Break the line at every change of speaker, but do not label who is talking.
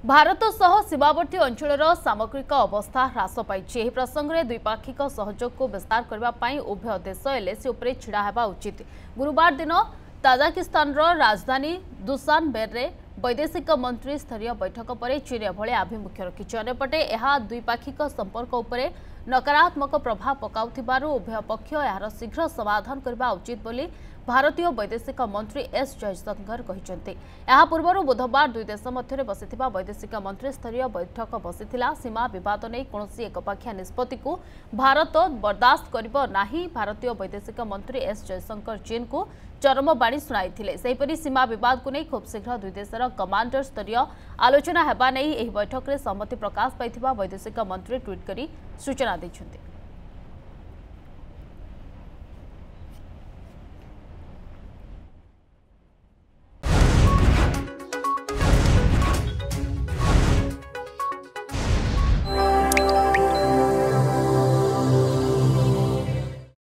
भारत सह सीमावर्ती अंचल सामग्रिक अवस्था ह्रास पाई प्रसंग में द्विपाक्षिक सहयोग को विस्तार करने उभय देश एलएसी उपरे छिड़ा हेबा उचित। गुरुवार दिन ताजिकिस्तान राजधानी दुशानबेरे वैदेशिक मंत्री स्तरीय बैठक पर चीन एभली आभिमुख्य रखिछि। अन्यपटे यह द्विपाक्षिक संपर्क उपरे नकारात्मक प्रभाव पकाउथिबारु उभय पक्ष यार शीघ्र समाधान करबा उचित बोली भारतीय वैदेशिक मंत्री एस जयशंकर कहिसेंति। यह पूर्व बुधवार दुई देश मध्य बसिथिबा वैदेशिक मंत्री स्तरीय बैठक बसिथिला। सीमा विवाद नहीं कौनसी एकपाखिया निष्पत्ति को भारत बर्दाश्त करिबो नाही। भारतीय वैदेशिक मंत्री एस जयशंकर चीन को चरम बाणी शुणाइथिले। सेहिपरि सीमा विवाद को नहीं खूब शीघ्र दुई देशर कमांडर स्तरीय आलोचना हेबा नहीं एही बैठक में सहमति प्रकाश पाइथिबा वैदेशिक मंत्री ट्वीट करी सूचना दैछन्ति।